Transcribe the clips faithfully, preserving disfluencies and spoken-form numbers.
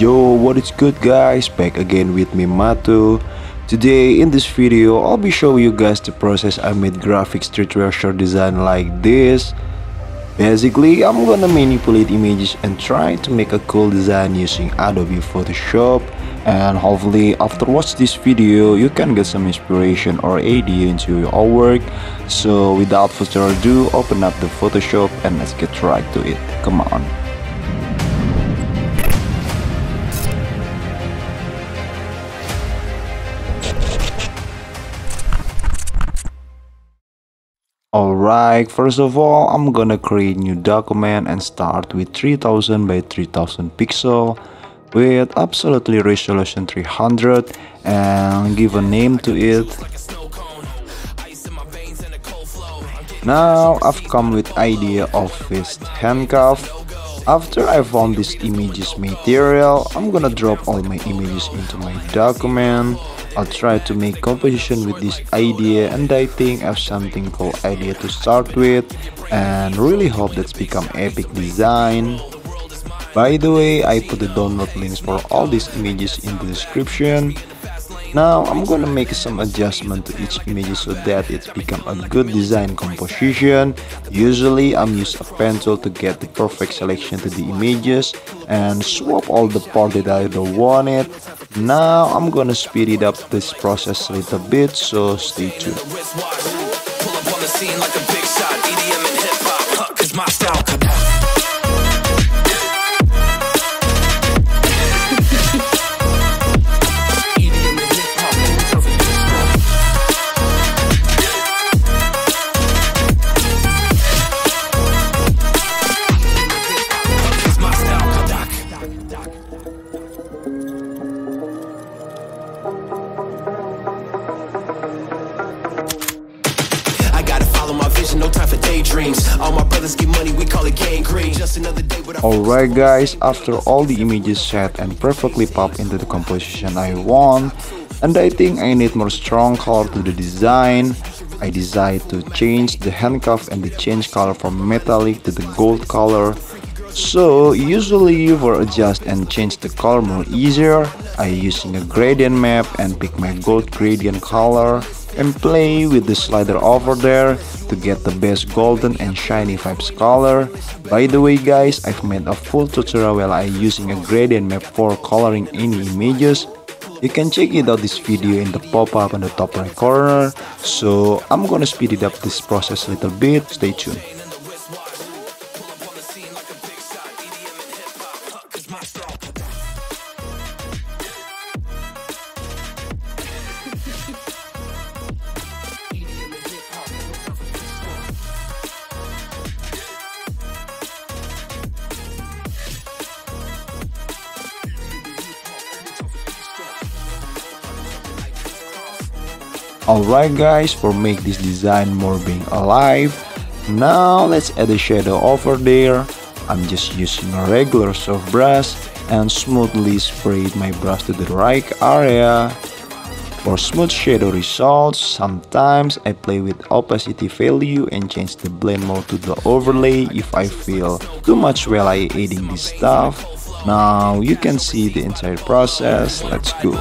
Yo, what is good guys? Back again with me Matu. Today in this video, I'll be showing you guys the process I made graphic streetwear shirt design like this. Basically, I'm gonna manipulate images and try to make a cool design using Adobe Photoshop. And hopefully after watch this video, you can get some inspiration or idea into your work. So without further ado, open up the Photoshop and let's get right to it. Come on. Alright, first of all, I'm gonna create new document and start with three thousand by three thousand pixel with absolutely resolution three hundred and give a name to it. Now I've come with idea of fist handcuff. After I found this images material, I'm gonna drop all my images into my document. I'll try to make composition with this idea, and I think I have something cool idea to start with, and really hope that's become epic design. By the way, I put the download links for all these images in the description. Now I'm gonna make some adjustment to each image so that it's become a good design composition. Usually I'm use a pencil to get the perfect selection to the images and swap all the part that I don't want it. Now I'm gonna speed it up this process a little bit, so stay tuned. No time for daydreams. All my brothers get money, we call it gang green. Just another day with Alright guys, after all the images set and perfectly pop into the composition I want, and I think I need more strong color to the design, I decided to change the handcuff and the change color from metallic to the gold color. So usually for adjust and change the color more easier, I using a gradient map and pick my gold gradient color and play with the slider over there to get the best golden and shiny vibes color. By the way guys, I've made a full tutorial while I using a gradient map for coloring any images. You can check it out this video in the pop-up on the top right corner. So I'm gonna speed it up this process a little bit, stay tuned. Alright guys, for make this design more being alive, now let's add a shadow over there. I'm just using a regular soft brush and smoothly sprayed my brush to the right area. For smooth shadow results, sometimes I play with opacity value and change the blend mode to the overlay if I feel too much while I adding this stuff. Now you can see the entire process, let's go.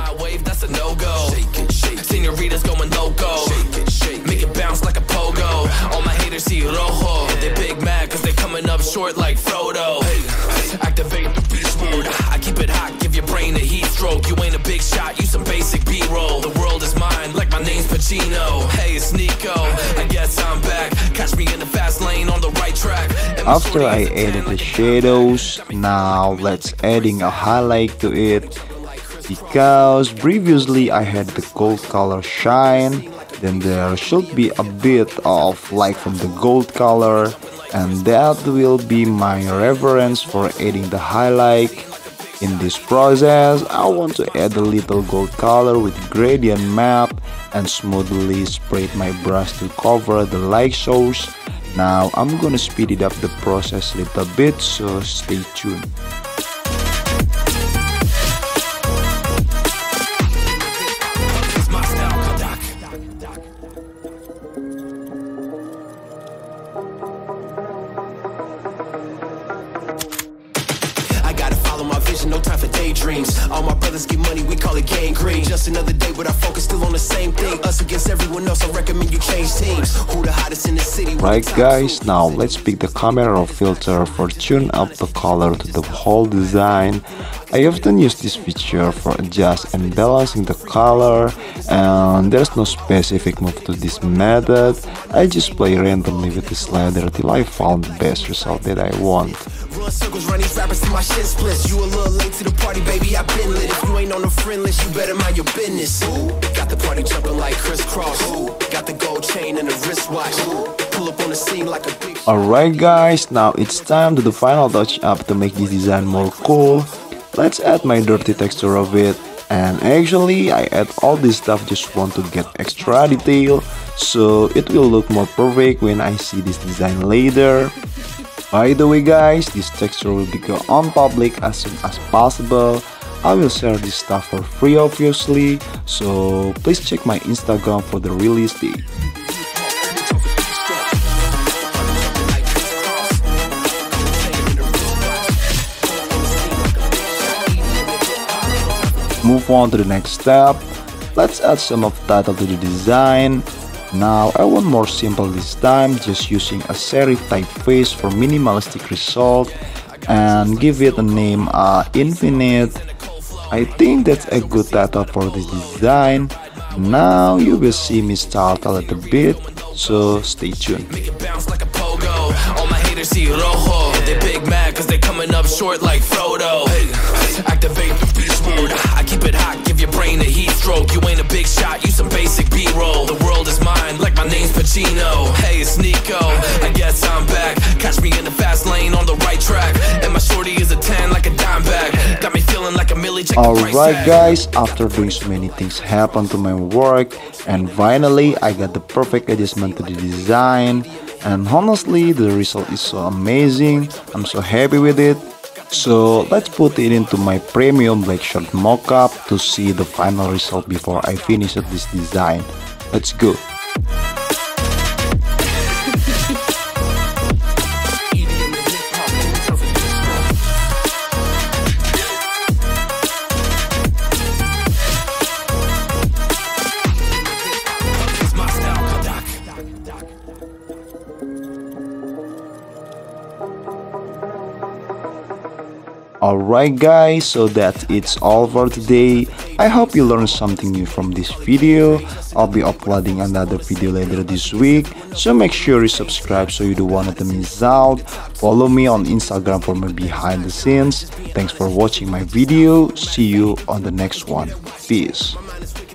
Senoritas going loco, make it bounce like a pogo. All my haters see rojo, they big mad cause they coming up short like Frodo. Activate the beast mode, I keep it hot, give your brain a heat stroke. You ain't a big shot, you some basic B-roll. The world is mine, like my name's Pacino. Hey, it's Nico, I guess I'm back. Catch me in the fast lane on the right track. After I added the shadows, now let's adding a highlight to it. Because previously I had the gold color shine, then there should be a bit of light from the gold color, and that will be my reference for adding the highlight. In this process, I want to add a little gold color with gradient map and smoothly sprayed my brush to cover the light source. Now I'm gonna speed it up the process a little bit, so stay tuned. no time for daydreams. All my brothers get money, we call it gangrene. Just another day, but our focus still on the same thing. Us against everyone else, I recommend you change teams. Who the hottest in the city? Right guys, now let's pick the camera or filter for tune up the color to the whole design. I often use this feature for adjust and balancing the color, and there's no specific move to this method. I just play randomly with the slider till I found the best result that I want. Run circles, run these rappers till my shit splits. You a little late to the party, baby, I been lit. If you ain't on the friend list, you better mind your business. Ooh, got the party jumping like crisscross. Ooh, got the gold chain and the wristwatch. Ooh, pull up on the scene like a big. Alright guys, now it's time to the final touch up to make this design more cool. Let's add my dirty texture of it. And actually, I add all this stuff just want to get extra detail, so it will look more perfect when I see this design later. By the way guys, this texture will be go on public as soon as possible. I will share this stuff for free obviously, so please check my Instagram for the release date. Move on to the next step. Let's add some of title to the design. Now I want more simple this time, just using a serif typeface for minimalistic result and give it a name uh, Infinite. I think that's a good title for this design. Now you will see me style a little bit, so stay tuned. All my haters see rojo. They big mad cause they coming up short like Frodo. Hey, activate the beast mode. I keep it hot, give your brain a heat stroke. You ain't a big shot, you some basic B-roll. The world is mine, like my name's Pacino. Hey, it's Nico, I guess I'm back. Catch me in the fast lane on the right track. And my shorty is a ten like a dime bag. Got me feeling like a milli. Alright guys, after doing so many things happen to my work, and finally I got the perfect adjustment to the design. And honestly, the result is so amazing. I'm so happy with it. So let's put it into my premium black shirt mockup to see the final result before I finish this design. Let's go. Alright guys, so that's it's all for today. I hope you learned something new from this video. I'll be uploading another video later this week, so make sure you subscribe so you don't want to miss out. Follow me on Instagram for my behind the scenes. Thanks for watching my video. See you on the next one. Peace.